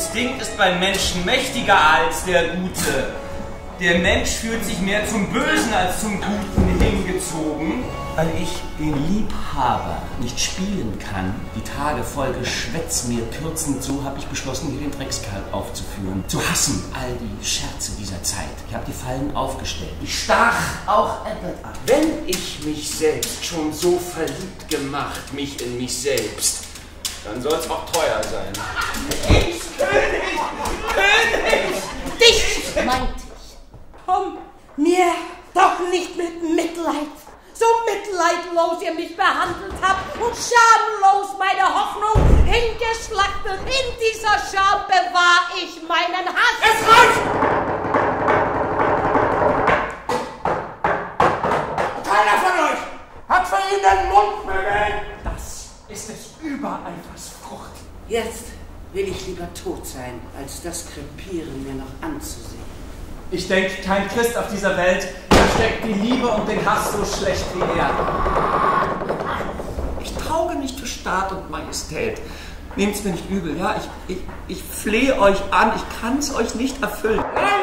Instinkt ist beim Menschen mächtiger als der Gute. Der Mensch fühlt sich mehr zum Bösen als zum Guten hingezogen. Weil ich den Liebhaber nicht spielen kann, die Tage voll Geschwätz mir kürzend, so habe ich beschlossen, hier den Dreckskerl aufzuführen. Zu hassen all die Scherze dieser Zeit. Ich habe die Fallen aufgestellt. Ich stach auch Edward ab. Wenn ich mich selbst schon so verliebt gemacht, mich in mich selbst, dann soll es auch teuer sein. Ich, König! König! Dich, meint ich. Komm mir doch nicht mit Mitleid. So mitleidlos ihr mich behandelt habt und schamlos meine Hoffnung hingeschlachtet. In dieser Scham bewahr ich meinen Hass. Es reicht! Keiner von euch hat für ihn den Mund bewegt. Das ist des Übereifers Frucht. Jetzt will ich lieber tot sein, als das Krepieren mir noch anzusehen. Ich denke, kein Christ auf dieser Welt versteckt die Liebe und den Hass so schlecht wie er. Ich tauge nicht für Staat und Majestät. Nehmt's mir nicht übel, ja? Ich flehe euch an, ich kann's euch nicht erfüllen.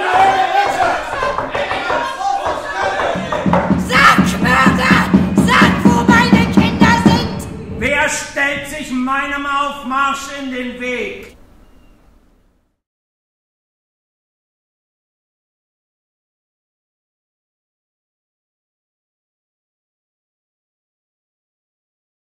Sag, Mörder! Sag, wo meine Kinder sind! Wer stellt sich meinem Aufmarsch in den Weg?